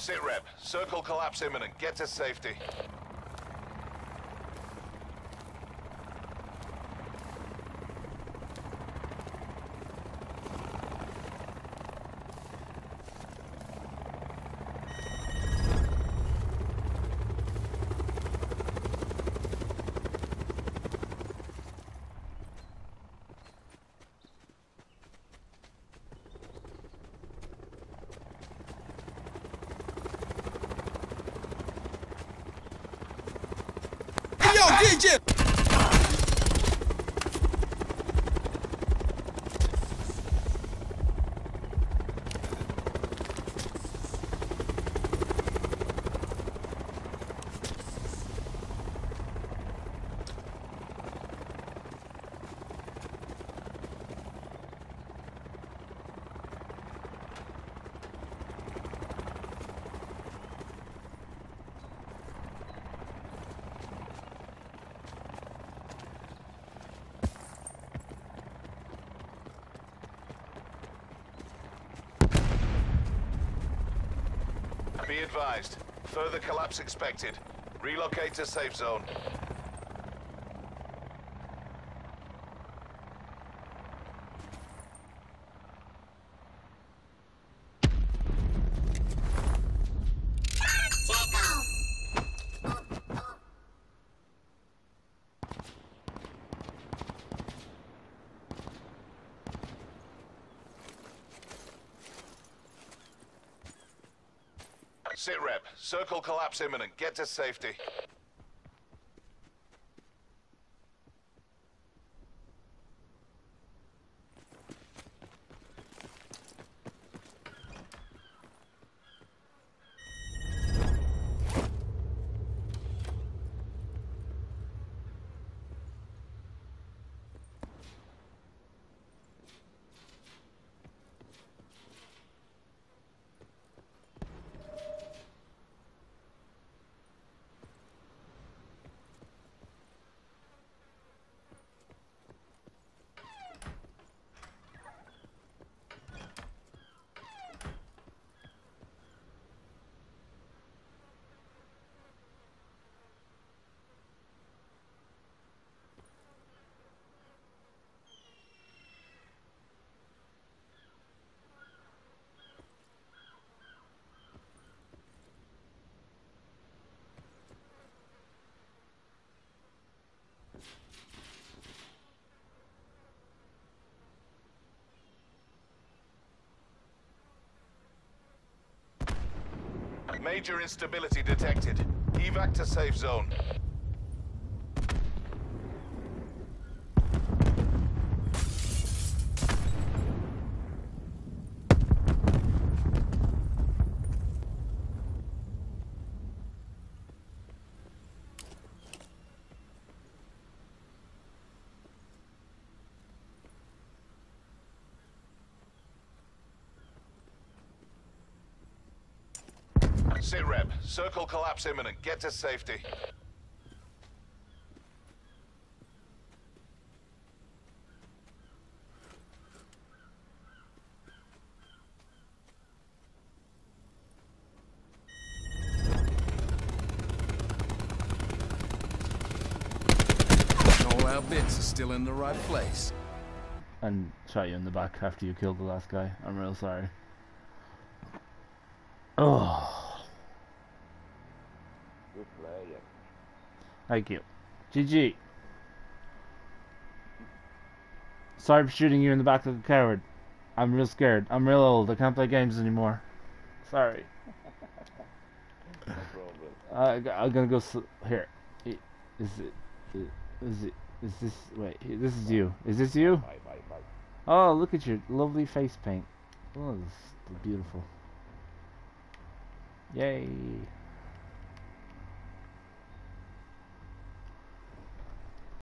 Sit rep. Circle collapse imminent. Get to safety. Yo, DJ! Be advised. Further collapse expected. Relocate to safe zone. Sit rep. Circle collapse imminent. Get to safety. Major instability detected. Evac to safe zone. Sit rep. Circle collapse imminent. Get to safety. All our bits are still in the right place. And shot you in the back after you killed the last guy. I'm real sorry. Oh. Good play, yeah. Thank you. GG. Sorry for shooting you in the back like a coward. I'm real scared. I'm real old. I can't play games anymore. Sorry. No problem. I'm gonna go here. Is this, wait, this is you. Is this you? Bye. Oh, look at your lovely face paint. Oh, this is beautiful. Yay.